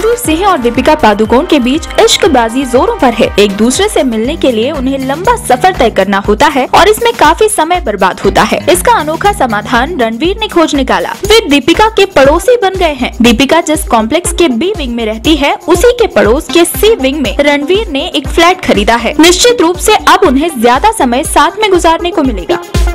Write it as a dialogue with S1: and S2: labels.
S1: रणवीर सिंह और दीपिका पादुकोण के बीच इश्कबाजी जोरों पर है। एक दूसरे से मिलने के लिए उन्हें लंबा सफर तय करना होता है और इसमें काफी समय बर्बाद होता है। इसका अनोखा समाधान रणवीर ने खोज निकाला। वे दीपिका के पड़ोसी बन गए हैं। दीपिका जिस कॉम्प्लेक्स के बी विंग में रहती है, उसी के पड़ोस के सी विंग में रणवीर ने एक फ्लैट खरीदा है। निश्चित रूप से अब उन्हें ज्यादा समय साथ में गुजारने को मिलेगा।